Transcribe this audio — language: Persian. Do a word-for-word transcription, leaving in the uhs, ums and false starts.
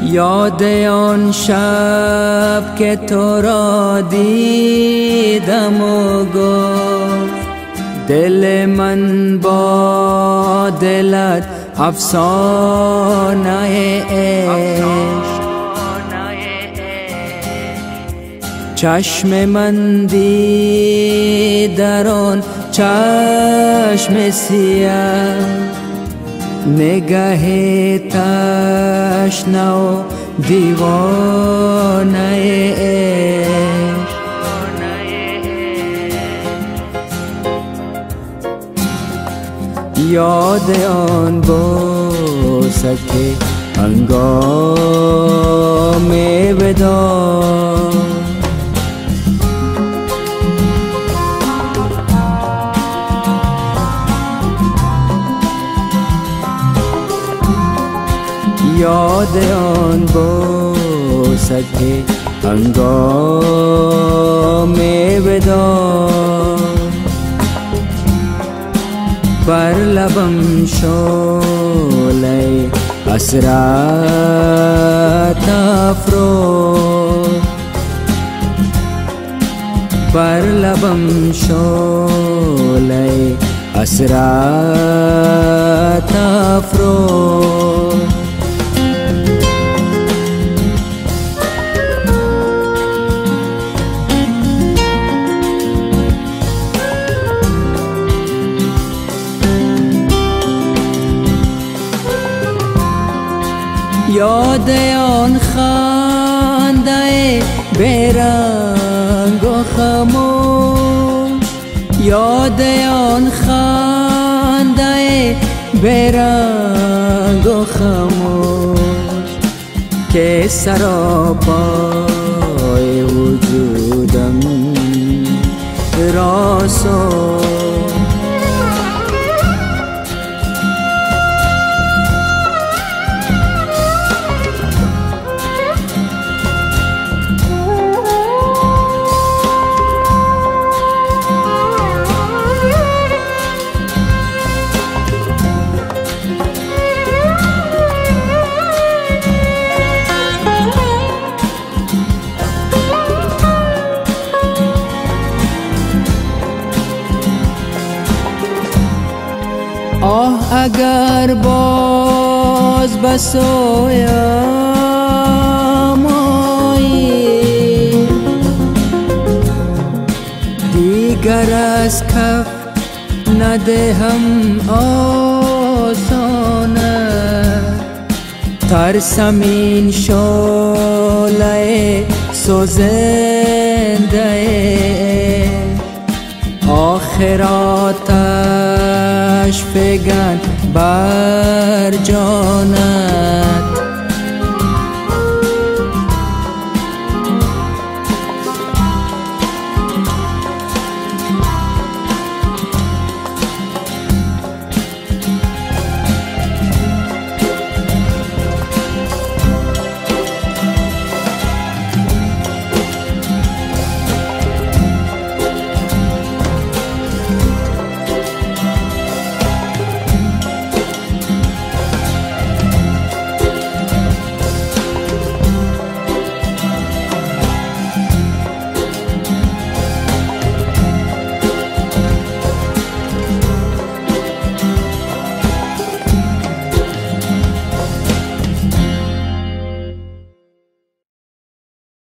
یاد آن شب که تو را دیدم و گفت دل من با دلت افسانه عشق. چشم من دید در آن چشم سیاه نگه تشنه و دیوانه عشق. یاد آن بوسه که هنگام وداع یاد آن بوسه که هنگام وداع بر لبم شعله حسرت افروز بر لبم شعله حسرت افروز. یاد آن خنده بیرنگ و خاموش یاد آن خنده بیرنگ و خاموش که سراپای وجودم را سوخت. آه اگر باز بسویم آیی دیگر از کف ندهم آسانه ترسم این شعله سوزنده آخراتش فگن بر جانم.